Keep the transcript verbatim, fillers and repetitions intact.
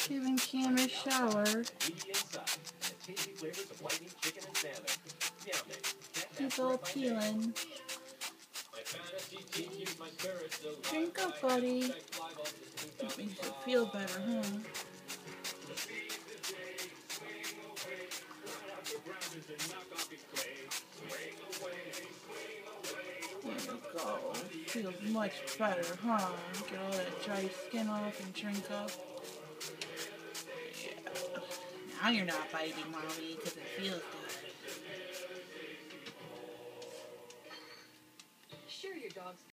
Giving Cam a shower. He's all peeling. Drink up, buddy. That makes you feel better, huh? There you go. Feels much better, huh? Get all that dry skin off and drink up. Yeah. Now you're not biting, Mommy, because it feels good. Sure, your dog's